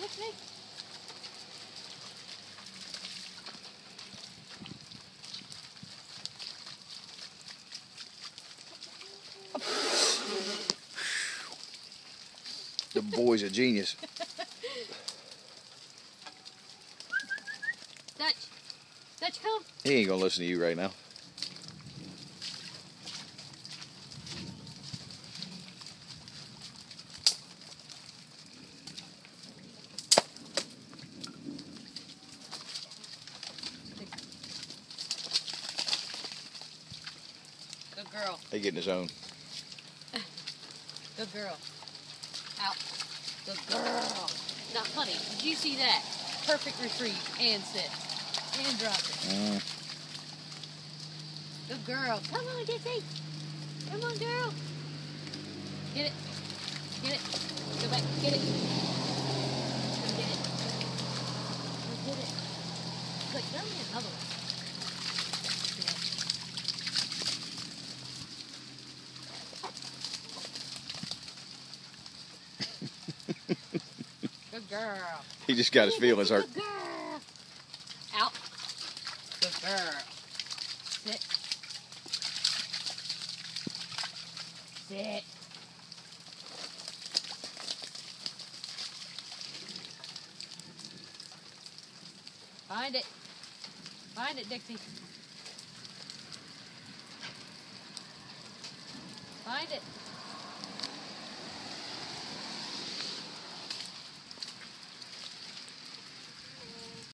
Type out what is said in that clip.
Dixie. The boy's a genius. Dutch, come. He ain't gonna listen to you right now. Good girl. He getting his own. Good girl. Out. Good girl. Now, honey, did you see that? Perfect retrieve and sit. And drop it. Good girl. Come on, Dixie. Come on, girl. Get it. Get it. Go back. Get it. Go get it. Go get it. Look, let me get another one. Good girl. He just got his feelings hurt. Good girl. Out. Good girl. Sit. Sit. Find it. Find it, Dixie. Find it.